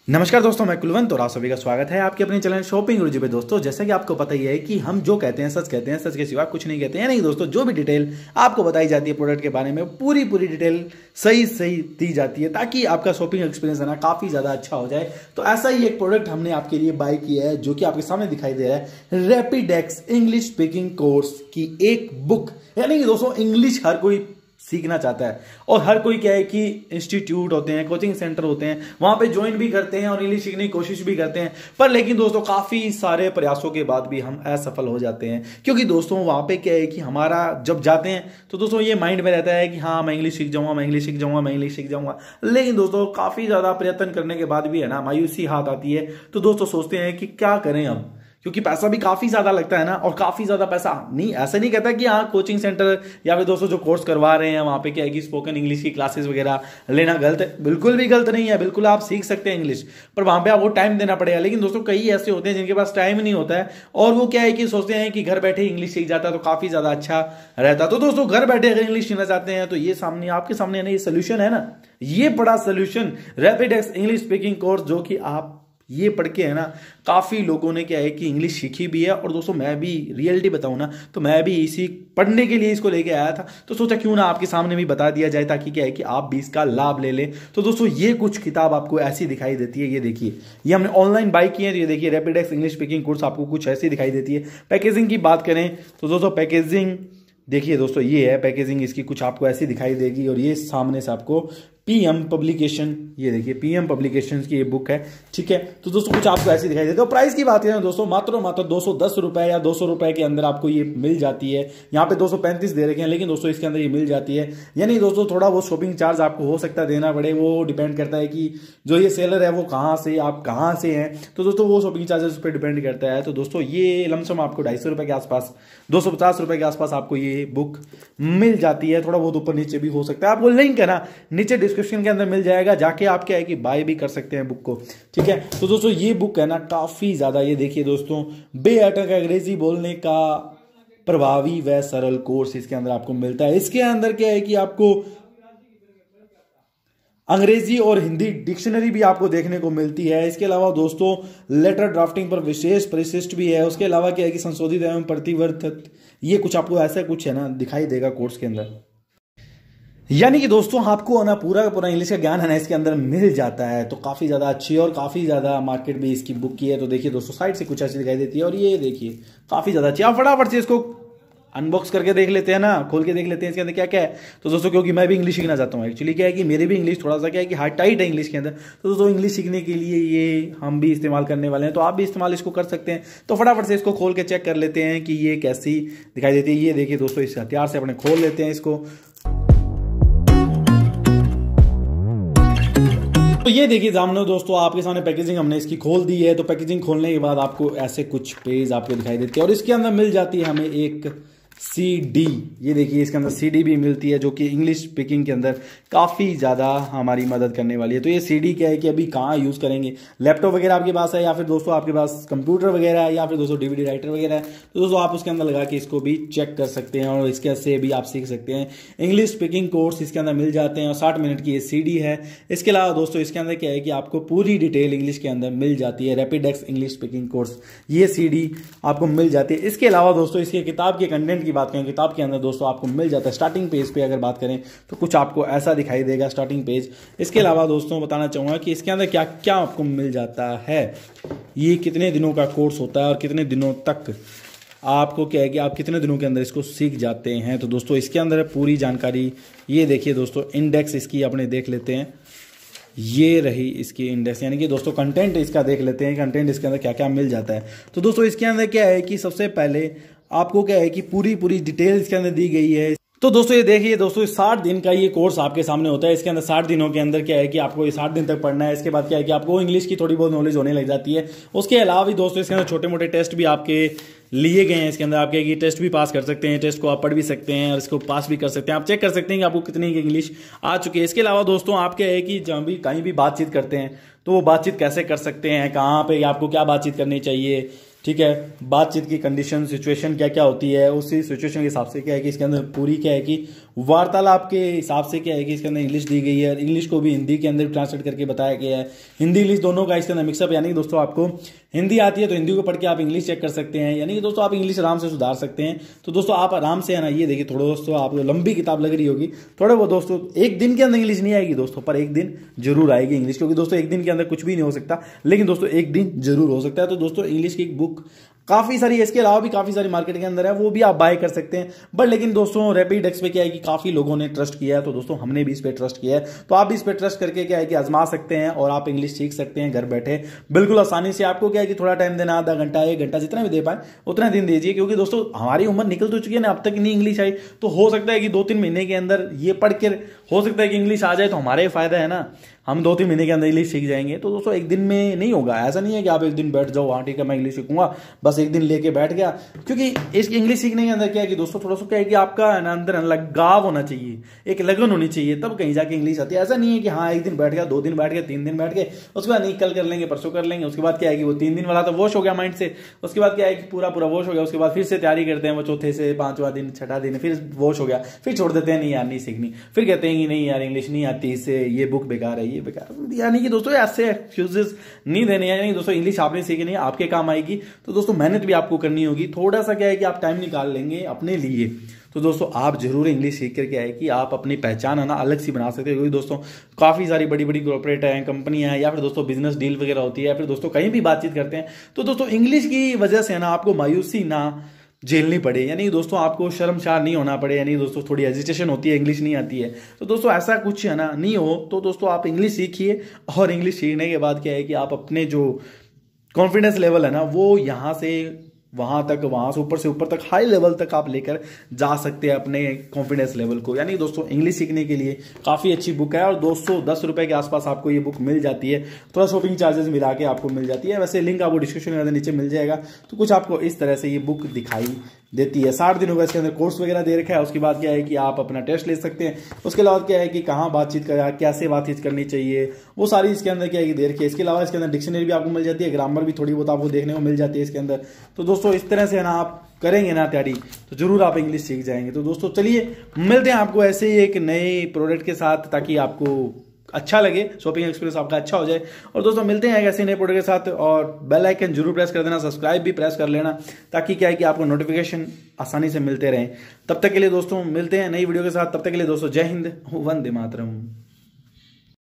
नमस्कार दोस्तों, मैं कुलवंत और आप सभी का स्वागत है आपके अपने चैनल शॉपिंग गुरुजी पे। दोस्तों, जैसा कि आपको पता ही है कि हम जो कहते हैं, सच के सिवा कुछ नहीं कहते हैं। नहीं दोस्तों, जो भी डिटेल आपको बताई जाती है प्रोडक्ट के बारे में, पूरी डिटेल सही दी जाती है ताकि आपका शॉपिंग एक्सपीरियंस है ना काफ़ी ज़्यादा अच्छा हो जाए। तो ऐसा ही एक प्रोडक्ट हमने आपके लिए बाय किया है जो कि आपके सामने दिखाई दे रहा है। रैपिडेक्स इंग्लिश स्पीकिंग कोर्स की एक बुक। यानी कि दोस्तों, इंग्लिश हर कोई सीखना चाहता है और हर कोई क्या है कि इंस्टीट्यूट होते हैं, कोचिंग सेंटर होते हैं, वहां पे ज्वाइन भी करते हैं और इंग्लिश सीखने की कोशिश भी करते हैं। पर लेकिन दोस्तों, काफी सारे प्रयासों के बाद भी हम असफल हो जाते हैं, क्योंकि दोस्तों वहां पे क्या है कि हमारा जब जाते हैं तो दोस्तों ये माइंड में रहता है कि हाँ, मैं इंग्लिश सीख जाऊंगा, मैं इंग्लिश सीख जाऊंगा, मैं इंग्लिश सीख जाऊंगा। लेकिन दोस्तों, काफी ज्यादा प्रयत्न करने के बाद भी है ना मायूसी हाथ आती है। तो दोस्तों सोचते हैं कि क्या करें अब, क्योंकि पैसा भी काफी ज्यादा लगता है ना, और काफी ज्यादा पैसा नहीं, ऐसा नहीं कहता कि हाँ कोचिंग सेंटर या फिर दोस्तों जो कोर्स करवा रहे हैं वहां पे क्या है कि स्पोकन इंग्लिश की क्लासेस वगैरह लेना गलत है। बिल्कुल भी गलत नहीं है, बिल्कुल आप सीख सकते हैं इंग्लिश, पर वहां पे आपको टाइम देना पड़ेगा। लेकिन दोस्तों कई ऐसे होते हैं जिनके पास टाइम नहीं होता है और वो क्या है कि सोचते हैं कि घर बैठे इंग्लिश सीख जाता है तो काफी ज्यादा अच्छा रहता। तो दोस्तों, घर बैठे अगर इंग्लिश सीखना चाहते हैं तो ये सामने आपके सामने है ना, ये सोल्यूशन है ना, ये बड़ा solution Rapidex English speaking course, जो कि आप ये पढ़ के है ना काफी लोगों ने क्या है कि इंग्लिश सीखी भी है। और दोस्तों मैं भी रियलिटी बताऊं ना, तो मैं भी इसी पढ़ने के लिए इसको लेके आया था। तो सोचा क्यों ना आपके सामने भी बता दिया जाए, ताकि क्या है कि आप भी इसका लाभ ले लें। तो दोस्तों ये कुछ किताब आपको ऐसी दिखाई देती है, ये देखिए, ये हमने ऑनलाइन बाय की है। तो ये देखिए, रैपिडेक्स इंग्लिश स्पीकिंग कोर्स आपको कुछ ऐसी दिखाई देती है। पैकेजिंग की बात करें तो दोस्तों पैकेजिंग देखिए दोस्तों, ये है पैकेजिंग इसकी, कुछ आपको ऐसी दिखाई देगी। और ये सामने से आपको पीएम पब्लिकेशन, ये देखिए पीएम पब्लिकेशंस की ये बुक है, ठीक है। तो दोस्तों कुछ आपको ऐसी दिखाई देती है। तो प्राइस की बात करें दोस्तों, मात्र 210 रुपए या 200 रुपए के अंदर आपको ये मिल जाती है। यहाँ पे 235 दे रखे हैं, लेकिन दोस्तों इसके अंदर ये मिल जाती है। यानी दोस्तों थोड़ा वो शॉपिंग चार्ज आपको हो सकता है देना पड़े, वो डिपेंड करता है कि जो ये सेलर है वो कहाँ से, आप कहाँ से हैं। तो दोस्तों वो शॉपिंग चार्जेस पर डिपेंड करता है। तो दोस्तों ये लमसम आपको 250 रुपए के आसपास, 250 रुपए के आसपास आपको ये बुक मिल जाती है। थोड़ा बहुत ऊपर नीचे भी हो सकता है, आपको लिंक है ना नीचे डिस्क्रिप्शन के अंदर मिल जाएगा, जाके आप क्या है कि बाय भी कर सकते हैं बुक को, ठीक है। तो दोस्तों ये बुक है ना काफी ज्यादा, ये देखिए दोस्तों, बेअटक अंग्रेजी बोलने का प्रभावी व सरल कोर्स इसके अंदर आपको मिलता है। इसके अंदर क्या है कि आपको अंग्रेजी और हिंदी डिक्शनरी भी आपको देखने को मिलती है। इसके अलावा दोस्तों लेटर ड्राफ्टिंग पर विशेष परिशिष्ट भी है। उसके अलावा क्या है कि संशोधित एवं प्रतिवर्तित, ये कुछ आपको ऐसा कुछ है ना दिखाई देगा कोर्स के अंदर। यानी कि दोस्तों आपको ना पूरा का पूरा इंग्लिश का ज्ञान है ना इसके अंदर मिल जाता है। तो काफी ज्यादा अच्छी और काफी ज्यादा मार्केट में इसकी बुक की है। तो देखिए दोस्तों, साइड से कुछ ऐसी दिखाई देती है और ये देखिए काफी ज्यादा अच्छी। आप फटाफट से इसको अनबॉक्स करके देख लेते हैं ना, खोल के देख लेते हैं इसके अंदर क्या क्या है। तो दोस्तों क्योंकि मैं भी इंग्लिश सीखना चाहता हूँ, एक्चुअली क्या है कि मेरी भी इंग्लिश थोड़ा सा क्या है कि हार्ड टाइट है इंग्लिश के अंदर। तो दोस्तों इंग्लिश सीखने के लिए ये हम भी इस्तेमाल करने वाले हैं, तो आप भी इस्तेमाल इसको कर सकते हैं। तो फटाफट से इसको खोल के चेक कर लेते हैं कि ये कैसी दिखाई देती है। ये देखिए दोस्तों, इस हथियार से अपने खोल लेते हैं इसको। तो ये देखिए सामने दोस्तों, आपके सामने पैकेजिंग हमने इसकी खोल दी है। तो पैकेजिंग खोलने के बाद आपको ऐसे कुछ पेज आपको दिखाई देते हैं और इसके अंदर मिल जाती है हमें एक CD। ये देखिए इसके अंदर CD भी मिलती है, जो कि इंग्लिश स्पीकिंग के अंदर काफ़ी ज़्यादा हमारी मदद करने वाली है। तो ये CD क्या है कि अभी कहाँ यूज़ करेंगे, लैपटॉप वगैरह आपके पास है या फिर दोस्तों आपके पास कंप्यूटर वगैरह है या फिर दोस्तों DVD राइटर वगैरह है, तो दोस्तों आप उसके अंदर लगा के इसको भी चेक कर सकते हैं और इसके से भी आप सीख सकते हैं। इंग्लिश स्पीकिंग कोर्स इसके अंदर मिल जाते हैं और 60 मिनट की ये CD है। इसके अलावा दोस्तों इसके अंदर क्या है कि आपको पूरी डिटेल इंग्लिश के अंदर मिल जाती है। रैपिडेक्स इंग्लिश स्पीकिंग कोर्स, ये CD आपको मिल जाती है। इसके अलावा दोस्तों इसके किताब के कंटेंट की बात करें, किताब के अंदर दोस्तों आपको मिल जाता है स्टार्टिंग पेज पे अगर बात करें तो कुछ आपको ऐसा दिखाई देगा स्टार्टिंग पेज। इसके अलावा दोस्तों बताना चाहूंगा कि इसके अंदर क्या क्या आपको मिल जाता है, ये कितने दिनों का कोर्स होता है और कितने दिनों तक आपको क्या है कि आप कितने दिनों के अंदर इसको सीख जाते हैं। तो दोस्तों इसके अंदर पूरी जानकारी, ये देखिए दोस्तों इंडेक्स इसकी अपने देख लेते हैं। ये रही इसकी इंडेक्स, यानी कि दोस्तों कंटेंट इसका देख लेते हैं, कंटेंट इसके अंदर क्या क्या मिल जाता है। तो दोस्तों इसके अंदर क्या है कि सबसे पहले आपको क्या है कि पूरी डिटेल इसके अंदर दी गई है। तो दोस्तों ये देखिए दोस्तों, 60 दिन का ये कोर्स आपके सामने होता है। इसके अंदर 60 दिनों के अंदर क्या है कि आपको ये 60 दिन तक पढ़ना है। इसके बाद क्या है कि आपको इंग्लिश की थोड़ी बहुत नॉलेज होने लग जाती है। उसके अलावा भी दोस्तों इसके अंदर छोटे मोटे टेस्ट भी आपके लिए गए हैं। इसके अंदर आप क्या है कि टेस्ट भी पास कर सकते हैं, टेस्ट को आप पढ़ भी सकते हैं और इसको पास भी कर सकते हैं। आप चेक कर सकते हैं कि आपको कितनी इंग्लिश आ चुकी है। इसके अलावा दोस्तों आप क्या है कि जब भी कहीं भी बातचीत करते हैं तो वो बातचीत कैसे कर सकते हैं, कहाँ पे आपको क्या बातचीत करनी चाहिए, ठीक है, बातचीत की कंडीशन सिचुएशन क्या क्या होती है, उसी सिचुएशन के हिसाब से क्या है कि इसके अंदर पूरी क्या है कि वार्तालाप के हिसाब से क्या है कि इसके अंदर इंग्लिश दी गई है, इंग्लिश को भी हिंदी के अंदर ट्रांसलेट करके बताया गया है, हिंदी इंग्लिश दोनों का इसके अंदर मिक्सअप। यानी कि दोस्तों आपको हिंदी आती है तो हिंदी को पढ़ के आप इंग्लिश चेक कर सकते हैं, यानी कि दोस्तों आप इंग्लिश आराम से सुधार सकते हैं। तो दोस्तों आप आराम से है ना, ये देखिए थोड़ा दोस्तों आपको लंबी किताब लग रही होगी, थोड़ा वो दोस्तों एक दिन के अंदर इंग्लिश नहीं आएगी दोस्तों, पर एक दिन जरूर आएगी इंग्लिश, क्योंकि दोस्तों एक दिन के अंदर कुछ भी नहीं हो सकता, लेकिन दोस्तों एक दिन जरूर हो सकता है। तो दोस्तों इंग्लिश की एक बुक काफी सारी है, इसके अलावा भी काफी सारी मार्केट के अंदर है, वो भी आप बाय कर सकते हैं। बट लेकिन दोस्तों रैपिड एक्स पे क्या है कि काफी लोगों ने ट्रस्ट किया है, तो दोस्तों हमने भी इस पे ट्रस्ट किया है, तो आप भी इस पे ट्रस्ट करके क्या है कि आजमा सकते हैं और आप इंग्लिश सीख सकते हैं घर बैठे बिल्कुल आसानी से। आपको क्या है कि थोड़ा टाइम देना, आधा घंटा 1 घंटा जितना भी दे पाए उतना दिन दीजिए, क्योंकि दोस्तों हमारी उम्र निकल तो चुकी है ना, अब तक नहीं इंग्लिश आई, तो हो सकता है कि 2-3 महीने के अंदर ये पढ़ के हो सकता है कि इंग्लिश आ जाए, तो हमारे फायदा है ना, हम 2-3 महीने के अंदर इंग्लिश सीख जाएंगे। तो दोस्तों एक दिन में नहीं होगा, ऐसा नहीं है कि आप एक दिन बैठ जाओ हाँ ठीक है मैं इंग्लिश सीखूंगा, बस एक दिन लेके बैठ गया। क्योंकि इस इंग्लिश सीखने के अंदर क्या है कि दोस्तों थोड़ा सा क्या है कि आपका अंदर लगाव होना चाहिए, एक लगन होनी चाहिए, तब कहीं जाके इंग्लिश आती है। ऐसा नहीं है कि हाँ एक दिन बैठ गया, 2 दिन बैठ गए, 3 दिन बैठ गए, उसके बाद नहीं कल कर लेंगे, परसों कर लेंगे, उसके बाद क्या है कि वो 3 दिन वाला तो वॉश हो गया माइंड से, उसके बाद क्या है कि पूरा वॉश हो गया, उसके बाद फिर से तैयारी करते हैं, वो चौथे से 5वां दिन 6ठा दिन फिर वॉश हो गया, फिर छोड़ देते हैं नहीं यार नहीं सीखनी, फिर कहते हैं कि नहीं यार इंग्लिश नहीं आती, इससे ये बुक बेकार है, ये बेकार। यानी कि दोस्तों ऐसे एक्सक्यूजेस नहीं देने हैं, यानी दोस्तों इंग्लिश आपने सीखनी है, आपके काम आएगी, तो दोस्तों मेहनत भी आपको करनी होगी, थोड़ा सा क्या है कि आप टाइम निकाल लेंगे अपने लिए, तो दोस्तों आप जरूर इंग्लिश सीख कर क्या है कि आप अपनी पहचान है ना अलग सी बना सकते हो। क्योंकि दोस्तों काफ़ी सारी बड़ी बड़ी कॉर्पोरेट हैं, कंपनियां हैं, या फिर दोस्तों बिजनेस डील वगैरह होती है, या फिर दोस्तों कहीं भी बातचीत करते हैं, तो दोस्तों इंग्लिश की वजह से ना आपको मायूसी ना झेलनी पड़े, यानी दोस्तों आपको शर्मसार नहीं होना पड़े, यानी दोस्तों थोड़ी हेजिटेशन होती है इंग्लिश नहीं आती है, तो दोस्तों ऐसा कुछ है ना नहीं हो। तो दोस्तों आप इंग्लिश सीखिए, और इंग्लिश सीखने के बाद क्या है कि आप अपने जो कॉन्फिडेंस लेवल है ना वो यहाँ से वहां तक, वहां से ऊपर तक हाई लेवल तक आप लेकर जा सकते हैं अपने कॉन्फिडेंस लेवल को। यानी दोस्तों इंग्लिश सीखने के लिए काफ़ी अच्छी बुक है, और 210 रुपए के आसपास आपको ये बुक मिल जाती है, थोड़ा शॉपिंग चार्जेस मिला के आपको मिल जाती है। वैसे लिंक आपको डिस्क्रिप्शन में नीचे मिल जाएगा। तो कुछ आपको इस तरह से ये बुक दिखाई देती है। 60 दिनों का इसके अंदर कोर्स वगैरह दे रखा है। उसके बाद क्या है कि आप अपना टेस्ट ले सकते हैं। उसके अलावा क्या है कि कहाँ बातचीत करा, कैसे बातचीत करनी चाहिए, वो सारी इसके अंदर क्या है कि दे रखी है। इसके अलावा इसके अंदर डिक्शनरी भी आपको मिल जाती है, ग्रामर भी थोड़ी बहुत आपको देखने को मिल जाती है इसके अंदर। तो दोस्तों इस तरह से ना आप करेंगे ना तैयारी, तो जरूर आप इंग्लिश सीख जाएंगे। तो दोस्तों चलिए मिलते हैं आपको ऐसे ही एक नए प्रोडक्ट के साथ, ताकि आपको अच्छा लगे, शॉपिंग एक्सपीरियंस आपका अच्छा हो जाए। और दोस्तों मिलते हैं ऐसे नए प्रोडक्ट के साथ, और बेल आइकन जरूर प्रेस कर देना, सब्सक्राइब भी प्रेस कर लेना, ताकि क्या है कि आपको नोटिफिकेशन आसानी से मिलते रहें। तब तक के लिए दोस्तों मिलते हैं नई वीडियो के साथ, तब तक के लिए दोस्तों जय हिंद, वंदे मातरम।